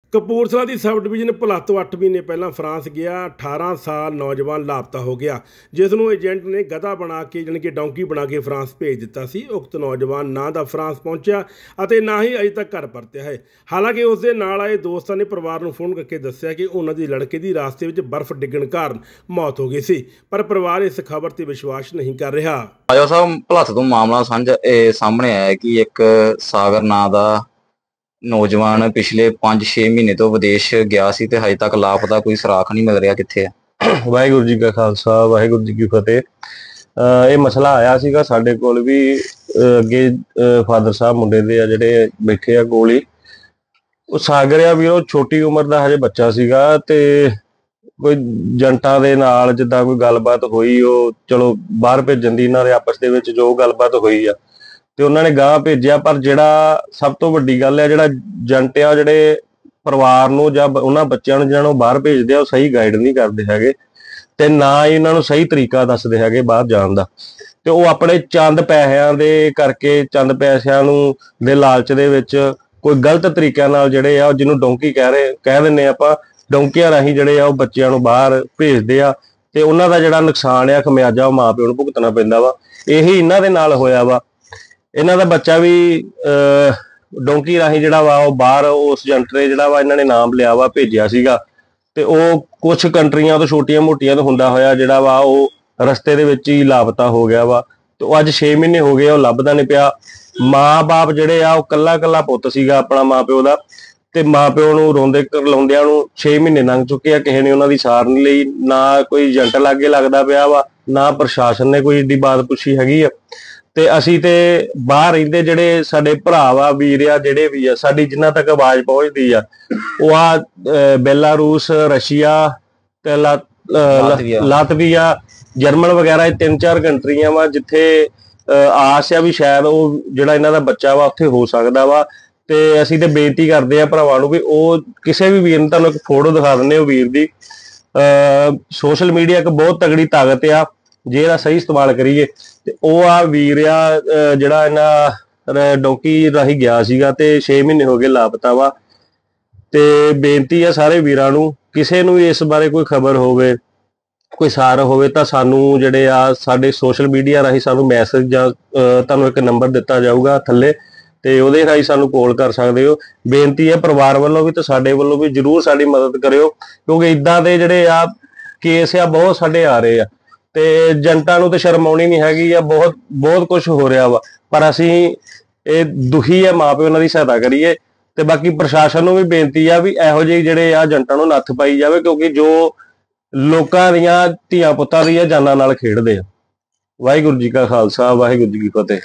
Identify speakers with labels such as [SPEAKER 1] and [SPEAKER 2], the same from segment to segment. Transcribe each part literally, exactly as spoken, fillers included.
[SPEAKER 1] ਕਪੂਰਥਲਾ ਦੀ sub division Bhulath ਤੋਂ ਅੱਠ ਮਹੀਨੇ ਪਹਿਲਾਂ ਫਰਾਂਸ ਗਿਆ ਅਠਾਰਾਂ ਸਾਲ ਨੌਜਵਾਨ ਲਾਪਤਾ ਹੋ ਗਿਆ, ਜਿਸ ਨੂੰ ਏਜੰਟ ਨੇ ਗਧਾ ਬਣਾ ਕੇ ਜਾਣੀ ਕਿ ਡੌਂਕੀ ਬਣਾ ਕੇ ਫਰਾਂਸ ਭੇਜ ਦਿੱਤਾ ਸੀ। ਉਕਤ ਨੌਜਵਾਨ ਨਾ ਤਾਂ ਫਰਾਂਸ ਪਹੁੰਚਿਆ ਅਤੇ ਨਾ ਹੀ ਅਜੇ ਤੱਕ ਘਰ ਪਰਤਿਆ ਹੈ। ਹਾਲਾਂਕਿ ਉਸ ਦੇ ਨਾਲ ਆਏ ਦੋਸਤਾਂ ਨੇ ਪਰਿਵਾਰ ਨੂੰ ਫੋਨ ਕਰਕੇ ਦੱਸਿਆ ਕਿ ਉਹਨਾਂ ਦੀ ਲੜਕੇ ਦੀ ਰਾਸਤੇ ਵਿੱਚ ਬਰਫ਼ ਡਿੱਗਣ ਕਾਰਨ ਮੌਤ ਹੋ ਗਈ ਸੀ, ਪਰ ਪਰਿਵਾਰ ਇਸ ਖਬਰ ਤੇ ਵਿਸ਼ਵਾਸ ਨਹੀਂ ਕਰ ਰਿਹਾ।
[SPEAKER 2] ਆਜੋ ਸਾਹਿਬ, ਭੁਲੱਥ ਤੋਂ ਮਾਮਲਾ ਸਾਂਝਾ ਇਹ ਸਾਹਮਣੇ ਆਇਆ ਕਿ ਇੱਕ ਸਾਗਰ ਨਾਂ ਦਾ ਨੌਜਵਾਨ ਪਿਛਲੇ ਪੰਜ ਛੇ ਮਹੀਨੇ ਤੋਂ ਵਿਦੇਸ਼ ਗਿਆ ਸੀ ਤੇ ਹਜੇ ਤੱਕ ਲਾਪਤਾ, ਕੋਈ ਸੁਰਾਖ ਨਹੀਂ ਮਿਲ ਰਿਹਾ। ਕਿੱਥੇ ਹੈ?
[SPEAKER 3] ਵਾਹਿਗੁਰੂ ਜੀ ਕਾ ਖਾਲਸਾ, ਵਾਹਿਗੁਰੂ ਜੀ ਕੀ ਫਤਿਹ। ਇਹ ਮਸਲਾ ਆਇਆ ਸੀਗਾ ਸਾਡੇ ਕੋਲ ਵੀ। ਅੱਗੇ ਫਾਦਰ ਸਾਹਿਬ ਮੁੰਡੇ ਦੇ ਆ ਜਿਹੜੇ ਬੈਠੇ ਆ ਕੋਲ ਹੀ, ਉਹ ਸਾਗਰ ਆ ਵੀ ਉਹ ਛੋਟੀ ਉਮਰ ਦਾ ਹਜੇ ਬੱਚਾ ਸੀਗਾ ਤੇ ਕੋਈ ਜੰਟਾਂ ਦੇ ਨਾਲ ਜਿੱਦਾਂ ਕੋਈ ਗੱਲਬਾਤ ਹੋਈ, ਉਹ ਚਲੋ ਬਾਹਰ ਭੇਜਣ ਦੀ ਇਹਨਾਂ ਦੇ ਆਪਸ ਦੇ ਵਿੱਚ ਜੋ ਗੱਲਬਾਤ ਹੋਈ ਆ ਤੇ ਉਹਨਾਂ ਨੇ ਗਾਂਹ ਭੇਜਿਆ। ਪਰ ਜਿਹੜਾ ਸਭ ਤੋਂ ਵੱਡੀ ਗੱਲ ਹੈ, ਜਿਹੜਾ ਏਜੰਟ ਆ ਜਿਹੜੇ ਪਰਿਵਾਰ ਨੂੰ ਜਾਂ ਉਹਨਾਂ ਬੱਚਿਆਂ ਨੂੰ ਜਿਹਨਾਂ ਨੂੰ ਬਾਹਰ ਭੇਜਦੇ ਆ, ਉਹ ਸਹੀ ਗਾਈਡ ਨਹੀਂ ਕਰਦੇ ਹੈਗੇ ਤੇ ਨਾ ਹੀ ਇਹਨਾਂ ਨੂੰ ਸਹੀ ਤਰੀਕਾ ਦੱਸਦੇ ਹੈਗੇ ਬਾਹਰ ਜਾਣ ਦਾ। ਤੇ ਉਹ ਆਪਣੇ ਚੰਦ ਪੈਸਿਆਂ ਦੇ ਕਰਕੇ, ਚੰਦ ਪੈਸਿਆਂ ਨੂੰ ਦੇ ਲਾਲਚ ਦੇ ਵਿੱਚ ਕੋਈ ਗਲਤ ਤਰੀਕਿਆਂ ਨਾਲ ਜਿਹੜੇ ਆ, ਜਿਹਨੂੰ ਡੌਂਕੀ ਕਹਿ ਰਹੇ ਕਹਿ ਦਿੰਦੇ ਆਪਾਂ, ਡੌਂਕੀਆਂ ਰਾਹੀਂ ਜਿਹੜੇ ਆ ਉਹ ਬੱਚਿਆਂ ਨੂੰ ਬਾਹਰ ਭੇਜਦੇ ਆ ਤੇ ਉਹਨਾਂ ਦਾ ਜਿਹੜਾ ਨੁਕਸਾਨ ਆ, ਖਮਿਆਜਾ ਉਹ ਮਾਂ ਪਿਓ ਨੂੰ ਭੁਗਤਣਾ ਪੈਂਦਾ ਵਾ। ਇਹੀ ਇਹਨਾਂ ਦੇ ਨਾਲ ਹੋਇਆ ਵਾ। ਇਹਨਾਂ ਦਾ ਬੱਚਾ ਵੀ ਅਹ ਡੌਂਕੀ ਰਾਹੀਂ ਜਿਹੜਾ ਵਾ ਉਹ ਬਾਹਰ ਉਸ ਏਜੰਟ ਨੇ ਜਿਹੜਾ ਵਾ ਇਹਨਾਂ ਨੇ ਨਾਮ ਲਿਆ ਵਾ ਭੇਜਿਆ ਸੀਗਾ ਤੇ ਉਹ ਕੁਛ ਕੰਟਰੀਆਂ ਤੋਂ ਛੋਟੀਆਂ ਮੋਟੀਆਂ ਤੋਂ ਹੁੰਦਾ ਹੋਇਆ ਜਿਹੜਾ ਵਾ ਉਹ ਰਸਤੇ ਦੇ ਵਿੱਚ ਹੀ ਲਾਪਤਾ ਹੋ ਗਿਆ ਵਾ। ਤੇ ਉਹ ਅੱਜ ਛੇ ਮਹੀਨੇ ਹੋ ਗਏ, ਉਹ ਲੱਭਦਾ ਨਹੀਂ ਪਿਆ। ਮਾਂ ਬਾਪ ਜਿਹੜੇ ਆ ਉਹ ਕੱਲਾ ਕੱਲਾ ਪੁੱਤ ਸੀਗਾ ਆਪਣਾ ਮਾਂ ਪਿਓ ਦਾ, ਤੇ ਮਾਂ ਪਿਓ ਨੂੰ ਰੋਂਦੇ ਕਰਲਾਉਂਦਿਆਂ ਨੂੰ ਛੇ ਮਹੀਨੇ ਲੰਘ ਚੁੱਕੇ ਆ। ਕਿਸੇ ਨੇ ਉਹਨਾਂ ਦੀ ਸਾਰ ਨਹੀਂ ਲਈ, ਨਾ ਕੋਈ ਏਜੰਟ ਲਾਗੇ ਲੱਗਦਾ ਪਿਆ ਵਾ, ਨਾ ਪ੍ਰਸ਼ਾਸਨ ਨੇ ਕੋਈ ਏਡੀ ਬਾਤ ਪੁੱਛੀ ਹੈਗੀ ਆ। ਤੇ ਅਸੀਂ ਤੇ ਬਾਹਰ ਰਹਿੰਦੇ ਜਿਹੜੇ ਸਾਡੇ ਭਰਾ ਵਾ, ਵੀਰ ਆ, ਜਿਹੜੇ ਵੀ ਆ, ਸਾਡੀ ਜਿੰਨਾ ਤੱਕ ਆਵਾਜ਼ ਪਹੁੰਚਦੀ ਆ, ਉਹ ਆ ਬੇਲਾਰੂਸ, ਰਸ਼ੀਆ ਤੇ ਲਾਤਵੀਆ, ਜਰਮਨ ਵਗੈਰਾ, ਇਹ ਤਿੰਨ ਚਾਰ ਕੰਟਰੀਆਂ ਵਾ ਜਿੱਥੇ ਆਸ ਆ ਵੀ ਸ਼ਾਇਦ ਉਹ ਜਿਹੜਾ ਇਹਨਾਂ ਦਾ ਬੱਚਾ ਵਾ ਉੱਥੇ ਹੋ ਸਕਦਾ ਵਾ। ਤੇ ਅਸੀਂ ਤੇ ਬੇਨਤੀ ਕਰਦੇ ਆ ਭਰਾਵਾਂ ਨੂੰ ਵੀ ਉਹ ਕਿਸੇ ਵੀ ਵੀਰ ਨੂੰ, ਤੁਹਾਨੂੰ ਇੱਕ ਫੋਟੋ ਦਿਖਾ ਦਿੰਦੇ ਹੋ ਵੀਰ ਦੀ। ਅਹ ਸੋਸ਼ਲ ਮੀਡੀਆ ਇੱਕ ਬਹੁਤ ਤਗੜੀ ਤਾਕਤ ਆ ਜੇ ਇਹਦਾ ਸਹੀ ਇਸਤੇਮਾਲ ਕਰੀਏ। ਤੇ ਉਹ ਆ ਵੀਰ ਆ ਜਿਹੜਾ ਇਹਨਾਂ ਡੌਂਕੀ ਰਾਹੀਂ ਗਿਆ ਸੀਗਾ ਤੇ ਛੇ ਮਹੀਨੇ ਹੋ ਗਏ ਲਾਪਤਾ ਵਾ। ਤੇ ਬੇਨਤੀ ਆ ਸਾਰੇ ਵੀਰਾਂ ਨੂੰ, ਕਿਸੇ ਨੂੰ ਵੀ ਇਸ ਬਾਰੇ ਕੋਈ ਖਬਰ ਹੋਵੇ, ਕੋਈ ਸਾਰ ਹੋਵੇ ਤਾਂ ਸਾਨੂੰ ਜਿਹੜੇ ਆ ਸਾਡੇ ਸੋਸ਼ਲ ਮੀਡੀਆ ਰਾਹੀਂ ਸਾਨੂੰ ਮੈਸੇਜ ਜਾਂ ਤੁਹਾਨੂੰ ਇੱਕ ਨੰਬਰ ਦਿੱਤਾ ਜਾਊਗਾ ਥੱਲੇ, ਤੇ ਉਹਦੇ ਰਾਹੀਂ ਸਾਨੂੰ ਕਾਲ ਕਰ ਸਕਦੇ ਹੋ। ਬੇਨਤੀ ਹੈ ਪਰਿਵਾਰ ਵੱਲੋਂ ਵੀ ਤੇ ਸਾਡੇ ਵੱਲੋਂ ਵੀ, ਜ਼ਰੂਰ ਸਾਡੀ ਮਦਦ ਕਰਿਓ, ਕਿਉਂਕਿ ਇਦਾਂ ਦੇ ਜਿਹੜੇ ਆ ਕੇਸ ਆ ਬਹੁਤ ਸਾਡੇ ਆ ਰਹੇ ਆ ਤੇ ਏਜੰਟਾਂ ਨੂੰ ਤੇ ਸ਼ਰਮ ਆਉਣੀ ਨਹੀਂ ਹੈਗੀ ਆ। ਬਹੁਤ ਬਹੁਤ ਕੁਝ ਹੋ ਰਿਹਾ ਵਾ, ਪਰ ਅਸੀਂ ਇਹ ਦੁਖੀ ਆ ਮਾਂ ਪਿਓ, ਉਹਨਾਂ ਦੀ ਸਹਾਇਤਾ ਕਰੀਏ। ਤੇ ਬਾਕੀ ਪ੍ਰਸ਼ਾਸਨ ਨੂੰ ਵੀ ਬੇਨਤੀ ਆ ਵੀ ਇਹੋ ਜਿਹੇ ਜਿਹੜੇ ਆ ਏਜੰਟਾਂ ਨੂੰ ਨੱਥ ਪਾਈ ਜਾਵੇ, ਕਿਉਂਕਿ ਜੋ ਲੋਕਾਂ ਦੀਆਂ ਧੀਆਂ ਪੁੱਤਾਂ ਦੀਆਂ ਜਾਨਾਂ ਨਾਲ ਖੇਡਦੇ ਆ। ਵਾਹਿਗੁਰੂ ਜੀ ਕਾ ਖਾਲਸਾ, ਵਾਹਿਗੁਰੂ ਜੀ ਕੀ ਫਤਿਹ।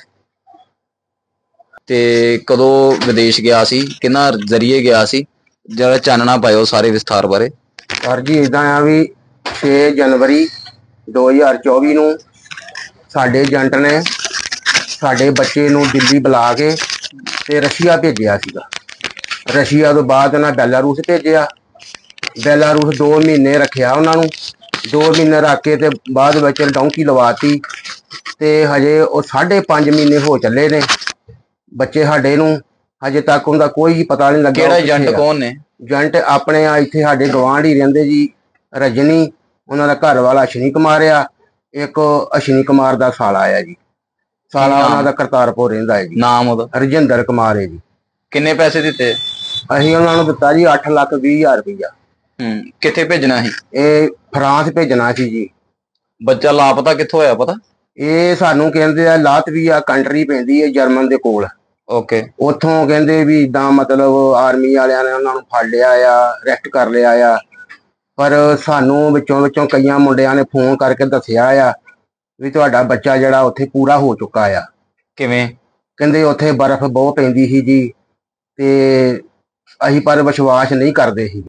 [SPEAKER 2] ਤੇ ਕਦੋਂ ਵਿਦੇਸ਼ ਗਿਆ ਸੀ, ਕਿਹਨਾਂ ਜ਼ਰੀਏ ਗਿਆ ਸੀ, ਜਿਹੜਾ ਚਾਨਣਾ ਪਾਇਓ ਸਾਰੇ ਵਿਸਥਾਰ ਬਾਰੇ।
[SPEAKER 4] ਸਰ ਜੀ ਇਦਾਂ ਆ ਵੀ ਛੇ ਜਨਵਰੀ ਦੋ ਹਜ਼ਾਰ ਚੌਵੀ ਨੂੰ ਸਾਡੇ ਏਜੰਟ ਨੇ ਸਾਡੇ ਬੱਚੇ ਨੂੰ ਦਿੱਲੀ ਬੁਲਾ ਕੇ ਤੇ ਰਸ਼ੀਆ ਭੇਜਿਆ ਸੀਗਾ। ਰਸ਼ੀਆ ਤੋਂ ਬਾਅਦ ਉਹਨਾਂ ਬੈਲਾਰੂਸ ਭੇਜਿਆ। ਬੈਲਾਰੂਸ ਦੋ ਮਹੀਨੇ ਰੱਖਿਆ ਉਹਨਾਂ ਨੂੰ। ਦੋ ਮਹੀਨੇ ਰੱਖ ਕੇ ਤੇ ਬਾਅਦ ਵਿੱਚ ਡੌਂਕੀ ਲਵਾਤੀ ਤੇ ਹਜੇ ਉਹ ਸਾਢੇ ਪੰਜ ਮਹੀਨੇ ਹੋ ਚੱਲੇ ਨੇ ਬੱਚੇ ਸਾਡੇ ਨੂੰ, ਹਜੇ ਤੱਕ ਉਹਦਾ ਕੋਈ ਪਤਾ ਨਹੀਂ ਲੱਗਿਆ।
[SPEAKER 2] ਕਿਹੜਾ ਏਜੰਟ ਕੌਣ ਨੇ?
[SPEAKER 4] ਏਜੰਟ ਆਪਣੇ ਆ ਇੱਥੇ ਸਾਡੇ ਗਵਾਂਢ ਹੀ ਰਹਿੰਦੇ ਜੀ, ਰਜਨੀ, ਉਹਨਾਂ ਦਾ ਘਰ ਵਾਲਾ ਅਸ਼ਨੀ ਕੁਮਾਰ ਆ, ਇੱਕ ਅਸ਼ਨੀ ਕੁਮਾਰ ਦਾ ਸਾਲਾ ਆ ਜੀ, ਸਾਲਾ ਉਹਨਾਂ ਦਾ ਕਰਤਾਰਪੁਰ ਰਹਿੰਦਾ ਹੈ ਜੀ।
[SPEAKER 2] ਨਾਮ ਉਹਦਾ?
[SPEAKER 4] ਰਜਿੰਦਰ ਕੁਮਾਰ ਹੈ ਜੀ।
[SPEAKER 2] ਕਿੰਨੇ ਪੈਸੇ ਦਿੱਤੇ?
[SPEAKER 4] ਅਸੀਂ ਉਹਨਾਂ ਨੂੰ ਦਿੱਤਾ ਜੀ ਅੱਠ ਲੱਖ ਵੀਹ ਹਜ਼ਾਰ ਰੁਪਈਆ।
[SPEAKER 2] ਹੂੰ, ਕਿੱਥੇ ਭੇਜਣਾ ਸੀ?
[SPEAKER 4] ਇਹ ਫਰਾਂਸ ਭੇਜਣਾ ਸੀ ਜੀ।
[SPEAKER 2] ਬੱਚਾ ਲਾਪਤਾ ਕਿੱਥੋਂ ਹੋਇਆ ਪਤਾ?
[SPEAKER 4] ਇਹ ਸਾਨੂੰ ਕਹਿੰਦੇ ਆ ਲਾਤਵੀਆ ਕੰਟਰੀ ਪੈਂਦੀ ਹੈ ਜਰਮਨ ਦੇ ਕੋਲ।
[SPEAKER 2] ਓਕੇ।
[SPEAKER 4] ਉੱਥੋਂ ਕਹਿੰਦੇ ਵੀ ਇਦਾਂ ਮਤਲਬ ਆਰਮੀ ਵਾਲਿਆਂ ਨੇ ਉਹਨਾਂ ਨੂੰ ਫੜ ਲਿਆ ਆ, ਅਰੈਸਟ ਕਰ ਲਿਆ ਆ। ਪਰ ਸਾਨੂੰ ਵਿੱਚੋਂ ਵਿੱਚੋਂ ਕਈਆਂ ਮੁੰਡਿਆਂ ਨੇ ਫੋਨ ਕਰਕੇ ਦੱਸਿਆ ਆ ਵੀ ਤੁਹਾਡਾ ਬੱਚਾ ਜਿਹੜਾ ਉੱਥੇ ਪੂਰਾ ਹੋ ਚੁੱਕਾ ਆ।
[SPEAKER 2] ਕਿਵੇਂ?
[SPEAKER 4] ਕਹਿੰਦੇ ਉੱਥੇ ਬਰਫ਼ ਬਹੁਤ ਪੈਂਦੀ ਸੀ ਜੀ, ਤੇ ਅਸੀਂ ਪਰ ਵਿਸ਼ਵਾਸ ਨਹੀਂ ਕਰਦੇ ਸੀ।